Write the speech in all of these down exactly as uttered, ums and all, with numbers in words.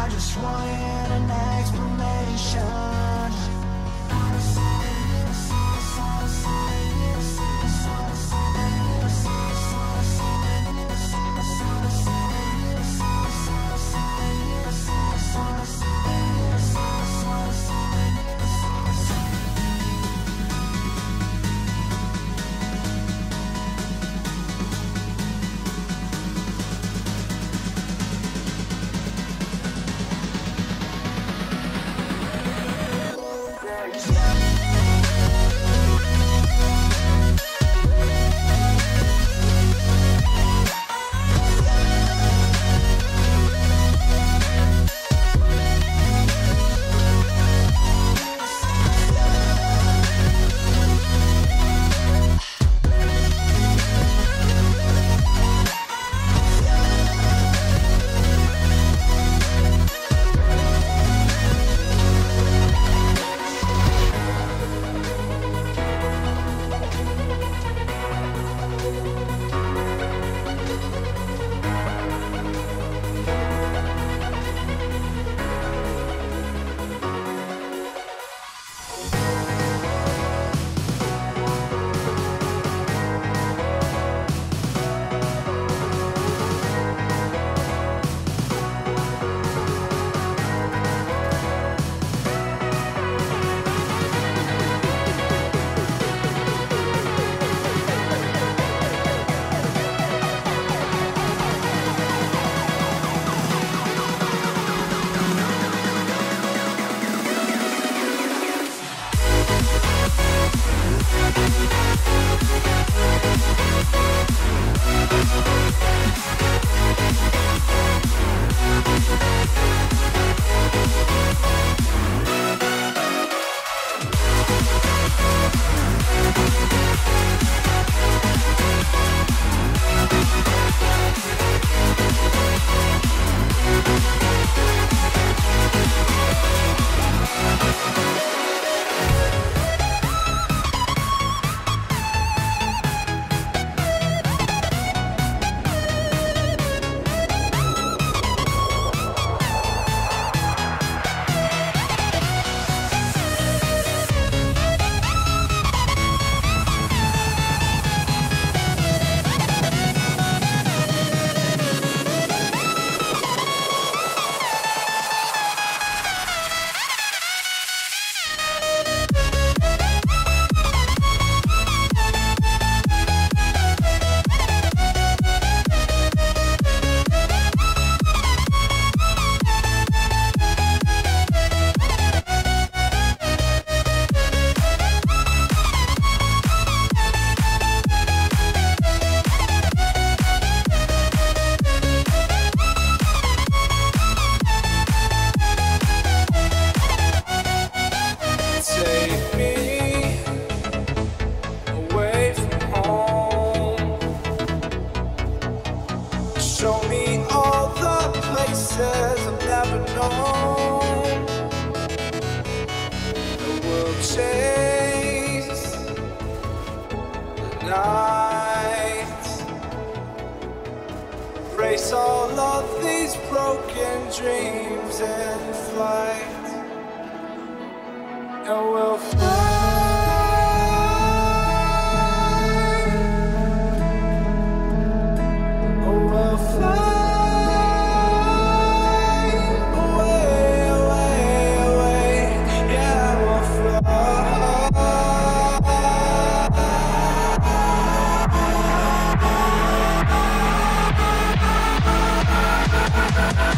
I just wanted an explanation.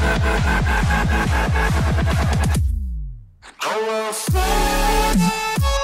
Oh, well,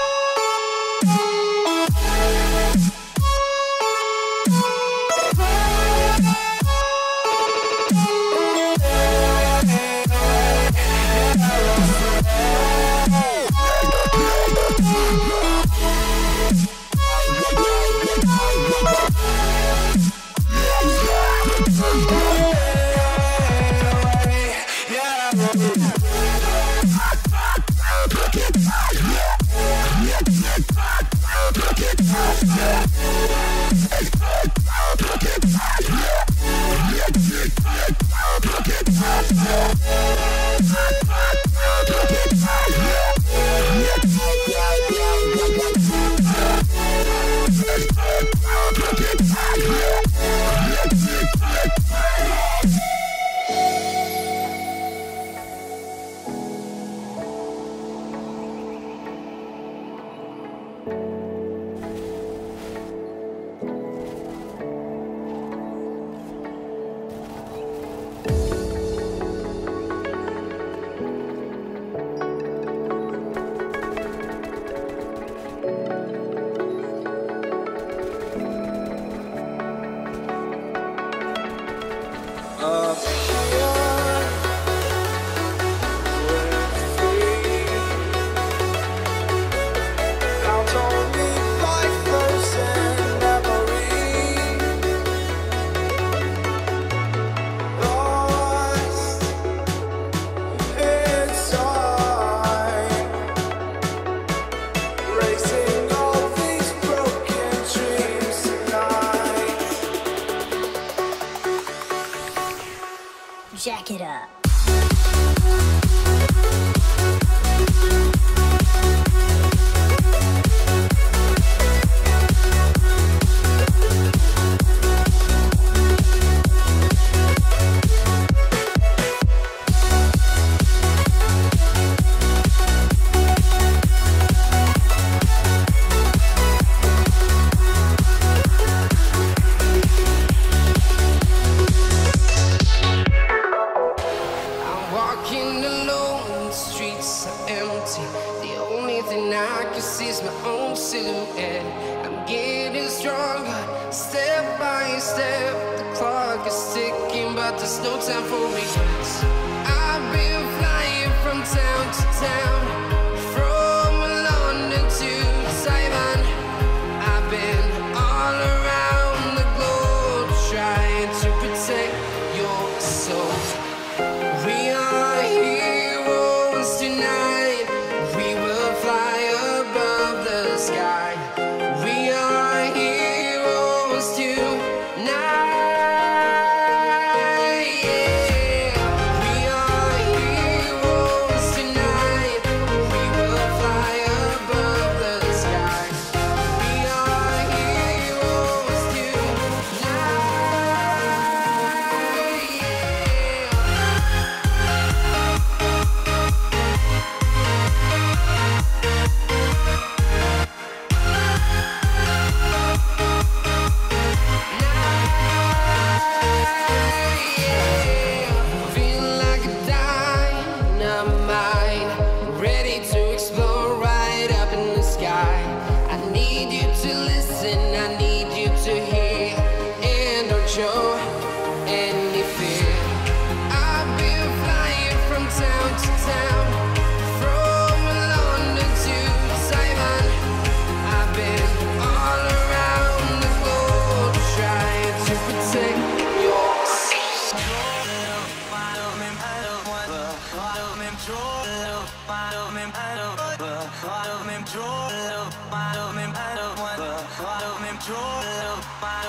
Walking alone, the streets are empty. The only thing I can see is my own silhouette. I'm getting stronger, step by step. The clock is ticking, but there's no time for regrets. I've been flying from town to town, from London to Taiwan. I've been all around the globe, trying to protect your soul. We are heroes tonight. We will fly above the sky. We are heroes tonight. Yeah. We are heroes tonight. We will fly above the sky. We are heroes tonight. Feel like a dynamite, ready to explode right up in the sky. I need you to listen, I need you to hear, and don't show any fear. I've been flying from town to town, from London to Taiwan. I've been all around the globe, trying to protect your soul.